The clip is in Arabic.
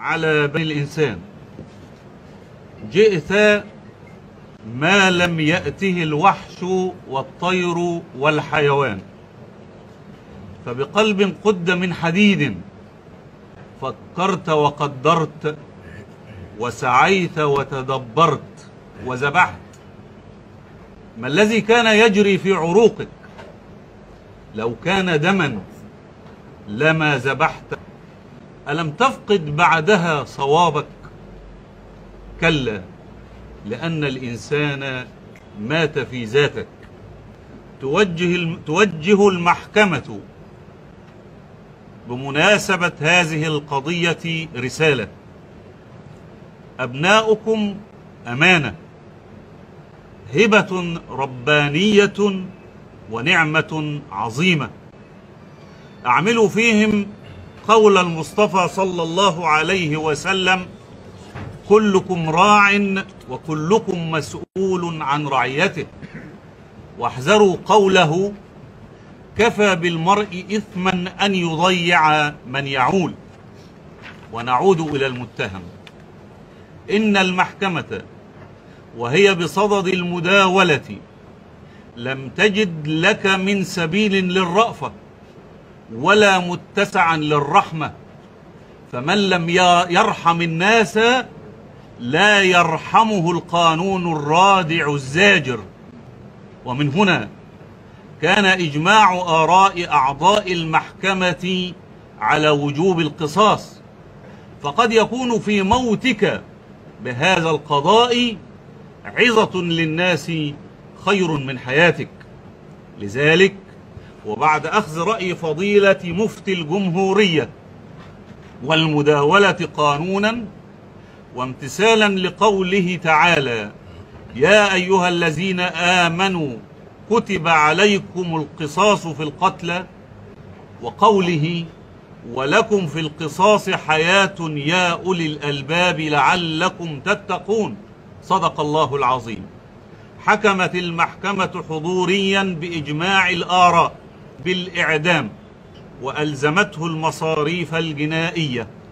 على بني الإنسان، جئت ما لم يأته الوحش والطير والحيوان، فبقلب قد من حديد فكرت وقدرت وسعيت وتدبرت وذبحت. ما الذي كان يجري في عروقك؟ لو كان دما لما ذبحت. ألم تفقد بعدها صوابك؟ كلا، لأن الإنسان مات في ذاتك. توجه المحكمة بمناسبة هذه القضية رسالة: أبناؤكم أمانة، هبة ربانية ونعمة عظيمة، أعملوا فيهم قول المصطفى صلى الله عليه وسلم: كلكم راع وكلكم مسؤول عن رعيته. واحذروا قوله: كفى بالمرء إثما أن يضيع من يعول. ونعود إلى المتهم. إن المحكمة وهي بصدد المداولة لم تجد لك من سبيل للرأفة ولا متسعا للرحمة، فمن لم يرحم الناس لا يرحمه القانون الرادع الزاجر. ومن هنا كان إجماع آراء أعضاء المحكمة على وجوب القصاص، فقد يكون في موتك بهذا القضاء عظة للناس خير من حياتك. لذلك وبعد أخذ رأي فضيلة مفتي الجمهورية والمداولة قانونا، وامتثالا لقوله تعالى: يا أيها الذين آمنوا كتب عليكم القصاص في القتلى، وقوله: ولكم في القصاص حياة يا أولي الألباب لعلكم تتقون، صدق الله العظيم. حكمت المحكمة حضوريا بإجماع الآراء بالإعدام، وألزمته المصاريف الجنائية.